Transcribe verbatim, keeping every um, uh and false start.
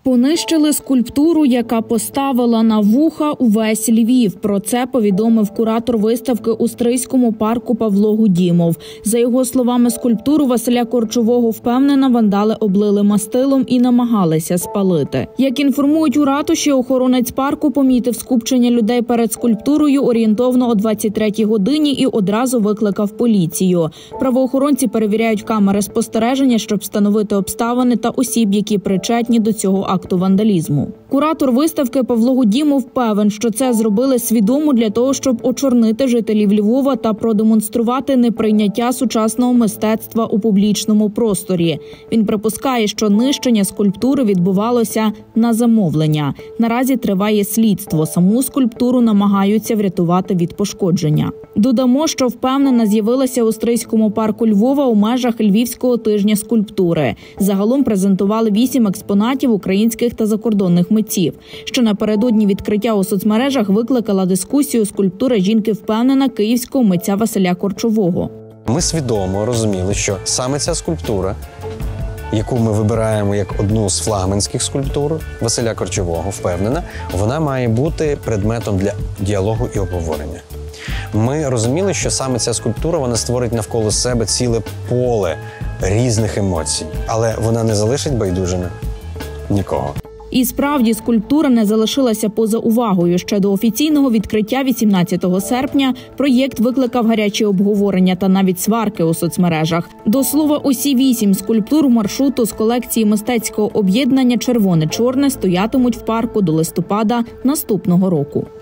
Понищили скульптуру, яка поставила на вуха увесь Львів. Про це повідомив куратор виставки у Стрийському парку Павло Гудімов. За його словами, скульптуру Василя Корчового, впевнена, вандали облили мастилом і намагалися спалити. Як інформують у ратуші, охоронець парку помітив скупчення людей перед скульптурою орієнтовно о двадцять третій годині і одразу викликав поліцію. Правоохоронці перевіряють камери спостереження, щоб встановити обставини та осіб, які причетні до цього акту вандалізму. Куратор виставки Павло Гудімов певен, що це зробили свідомо для того, щоб очорнити жителів Львова та продемонструвати неприйняття сучасного мистецтва у публічному просторі. Він припускає, що нищення скульптури відбувалося на замовлення. Наразі триває слідство. Саму скульптуру намагаються врятувати від пошкодження. Додамо, що впевнена з'явилася у Стрийському парку Львова у межах Львівського тижня скульптури. Загалом презентували вісім експонатів українських та закордонних митців. Що напередодні відкриття у соцмережах викликала дискусію скульптура жінки впевнена київського митця Василя Корчового. Ми свідомо розуміли, що саме ця скульптура, яку ми вибираємо як одну з флагманських скульптур Василя Корчового, впевнена, вона має бути предметом для діалогу і обговорення. Ми розуміли, що саме ця скульптура, вона створить навколо себе ціле поле різних емоцій, але вона не залишить байдужими нікого. І справді, скульптура не залишилася поза увагою. Ще до офіційного відкриття вісімнадцятого серпня проєкт викликав гарячі обговорення та навіть сварки у соцмережах. До слова, усі вісім скульптур маршруту з колекції мистецького об'єднання «Червоне-чорне» стоятимуть в парку до листопада наступного року.